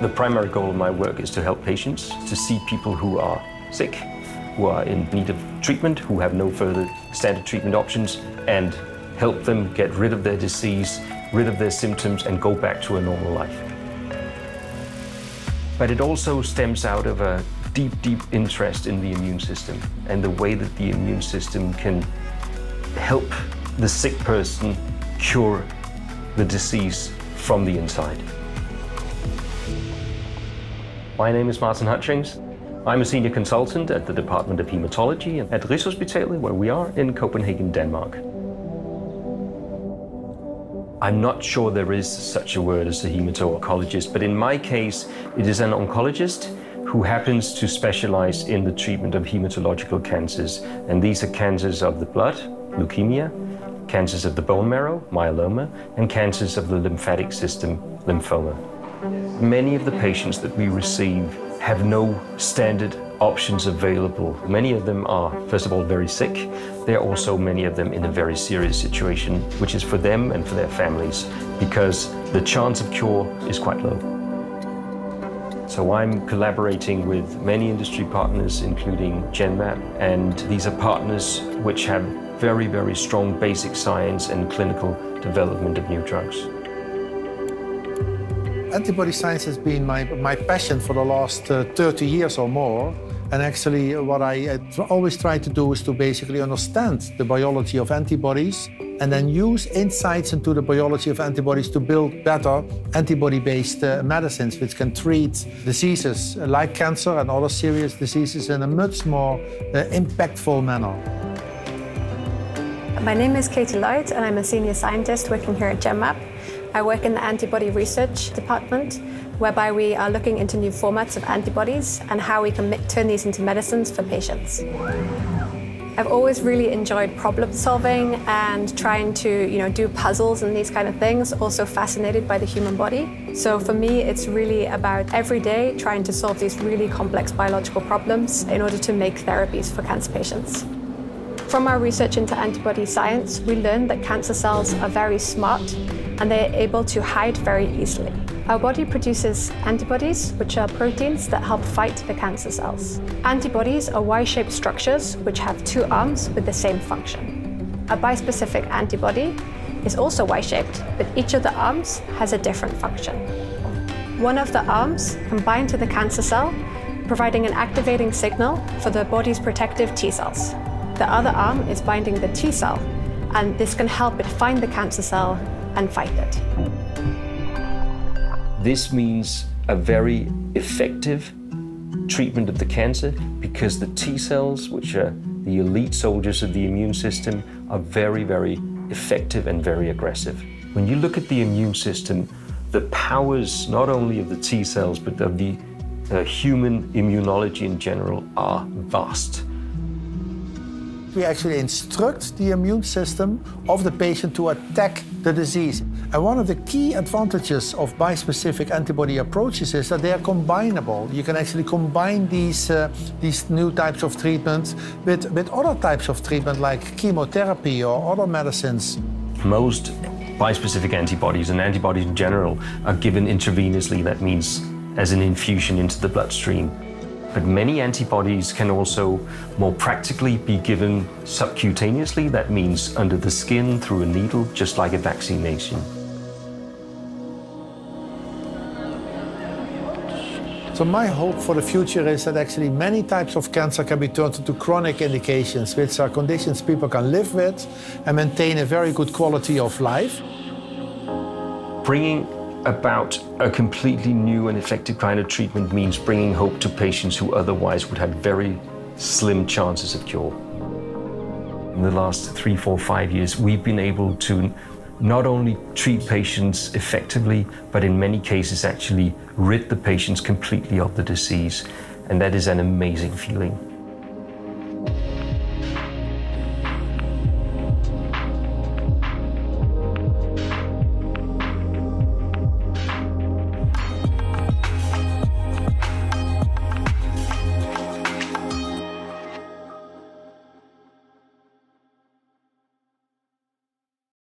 The primary goal of my work is to help patients, to see people who are sick, who are in need of treatment, who have no further standard treatment options, and help them get rid of their disease, rid of their symptoms, and go back to a normal life. But it also stems out of a deep, deep interest in the immune system and the way that the immune system can help the sick person cure the disease from the inside. My name is Martin Hutchings. I'm a senior consultant at the Department of Hematology at Rigshospitalet, where we are in Copenhagen, Denmark. I'm not sure there is such a word as a hemato-oncologist, but in my case, it is an oncologist who happens to specialize in the treatment of hematological cancers. And these are cancers of the blood, leukemia, cancers of the bone marrow, myeloma, and cancers of the lymphatic system, lymphoma. Many of the patients that we receive have no standard options available. Many of them are, first of all, very sick. There are also many of them in a very serious situation, which is for them and for their families, because the chance of cure is quite low. So I'm collaborating with many industry partners, including Genmab, and these are partners which have very, very strong basic science and clinical development of new drugs. Antibody science has been my passion for the last 30 years or more. And actually what I always try to do is to basically understand the biology of antibodies and then use insights into the biology of antibodies to build better antibody-based medicines which can treat diseases like cancer and other serious diseases in a much more impactful manner. My name is Katie Lloyd and I'm a senior scientist working here at Genmab. I work in the antibody research department, whereby we are looking into new formats of antibodies and how we can turn these into medicines for patients. I've always really enjoyed problem solving and trying to do puzzles and these kind of things, also fascinated by the human body. So for me, it's really about every day trying to solve these really complex biological problems in order to make therapies for cancer patients. From our research into antibody science, we learned that cancer cells are very smart and they're able to hide very easily. Our body produces antibodies, which are proteins that help fight the cancer cells. Antibodies are Y-shaped structures which have two arms with the same function. A bispecific antibody is also Y-shaped, but each of the arms has a different function. One of the arms can bind to the cancer cell, providing an activating signal for the body's protective T cells. The other arm is binding the T cell, and this can help it find the cancer cell and fight it. This means a very effective treatment of the cancer because the T cells, which are the elite soldiers of the immune system, are very, very effective and very aggressive. When you look at the immune system, the powers not only of the T cells but of the human immunology in general are vast. We actually instruct the immune system of the patient to attack the disease. And one of the key advantages of bispecific antibody approaches is that they are combinable. You can actually combine these new types of treatments with other types of treatment like chemotherapy or other medicines. Most bispecific antibodies and antibodies in general are given intravenously. That means as an infusion into the bloodstream. But many antibodies can also more practically be given subcutaneously. That means under the skin through a needle, just like a vaccination. So my hope for the future is that actually many types of cancer can be turned into chronic indications, which are conditions people can live with and maintain a very good quality of life. Bringing about a completely new and effective kind of treatment means bringing hope to patients who otherwise would have very slim chances of cure. In the last 3, 4, 5 years, we've been able to not only treat patients effectively, but in many cases actually rid the patients completely of the disease. And that is an amazing feeling.